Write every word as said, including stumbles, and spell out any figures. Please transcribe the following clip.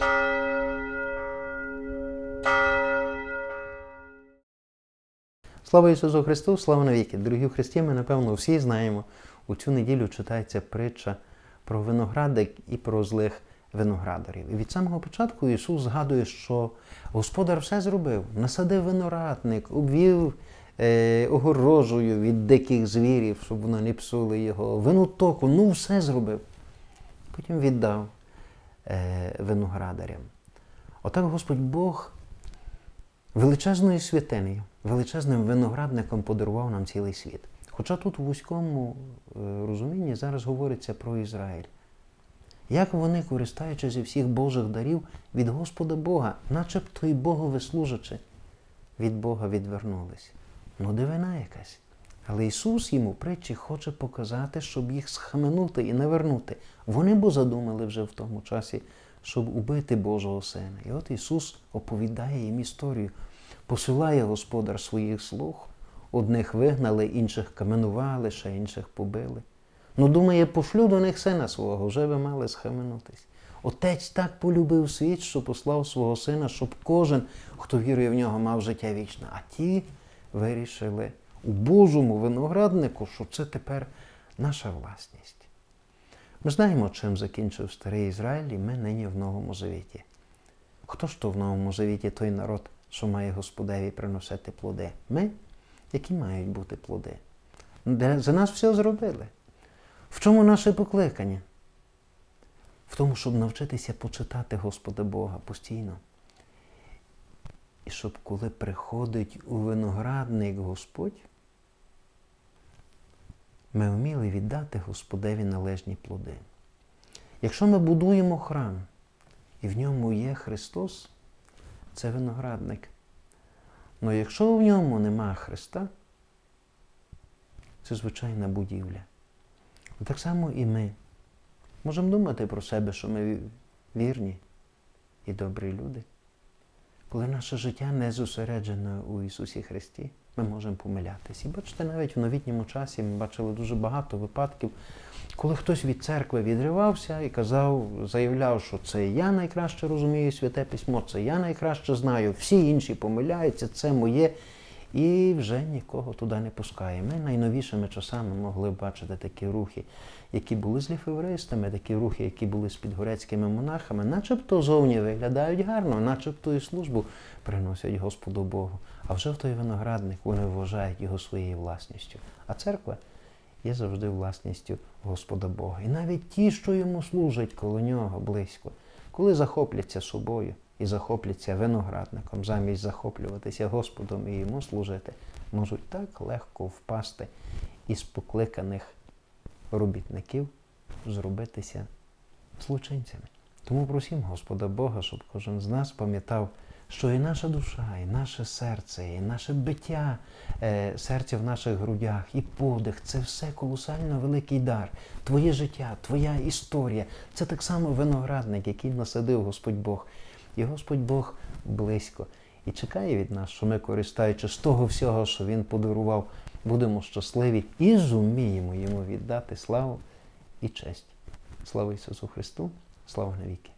Слава Ісусу Христу, слава навіки! Дорогі в Христі, ми, напевно, всі знаємо, у цю неділю читається притча про виноградник і про злих виноградарів. І від самого початку Ісус згадує, що Господар все зробив. Насадив виноградник, обвів е, огорожею від диких звірів, щоб вони не псули його, винотоку, ну все зробив. Потім віддав е, виноградарям. Отак Господь Бог величезною святинею, величезним виноградником подарував нам цілий світ. Хоча тут у вузькому розумінні зараз говориться про Ізраїль. Як вони, користуючись зі всіх Божих дарів від Господа Бога, начебто й Богові служачи, від Бога відвернулись. Ну, дивина якась. Але Ісус їм у притчі хоче показати, щоб їх схаменути і навернути. Вони бо задумали вже в тому часі, щоб убити Божого Сина. І от Ісус оповідає їм історію. Посилає Господар своїх слуг. Одних вигнали, інших каменували, ще інших побили. Ну, думає, пошлю до них Сина свого, вже би мали схаменутись. Отець так полюбив світ, що послав свого Сина, щоб кожен, хто вірує в нього, мав життя вічне. А ті вирішили у Божому винограднику, що це тепер наша власність. Ми знаємо, чим закінчив старий Ізраїль, і ми нині в Новому Завіті. Хто ж то в Новому Завіті той народ, що має Господеві приносити плоди? Ми, які мають бути плоди. За нас все зробили. В чому наше покликання? В тому, щоб навчитися почитати Господа Бога постійно. І щоб, коли приходить у виноградник Господь, ми вміли віддати Господеві належні плоди. Якщо ми будуємо храм, і в ньому є Христос, це виноградник. Але якщо в ньому нема Христа, це звичайна будівля. Так само і ми. Можемо думати про себе, що ми вірні і добрі люди. Коли наше життя не зосереджене у Ісусі Христі, ми можемо помилятися. І бачите, навіть в новітньому часі ми бачили дуже багато випадків, коли хтось від церкви відривався і казав, заявляв, що це я найкраще розумію Святе Письмо, це я найкраще знаю, всі інші помиляються, це моє. І вже нікого туди не пускає. Ми найновішими часами могли бачити такі рухи, які були з лефевристами, такі рухи, які були з підгорецькими монахами, начебто зовні виглядають гарно, начебто і службу приносять Господу Богу. А вже в той виноградник вони вважають його своєю власністю. А церква є завжди власністю Господа Бога. І навіть ті, що йому служать коло нього близько, коли захопляться собою, і захопляться виноградником, замість захоплюватися Господом і йому служити, можуть так легко впасти із покликаних робітників зробитися злочинцями. Тому просимо Господа Бога, щоб кожен з нас пам'ятав, що і наша душа, і наше серце, і наше биття, е, серця в наших грудях, і подих – це все колосально великий дар. Твоє життя, твоя історія – це так само виноградник, який насадив Господь Бог. І Господь Бог близько і чекає від нас, що ми, користуючись того всього, що Він подарував, будемо щасливі і зуміємо Йому віддати славу і честь. Слава Ісусу Христу, слава навіки!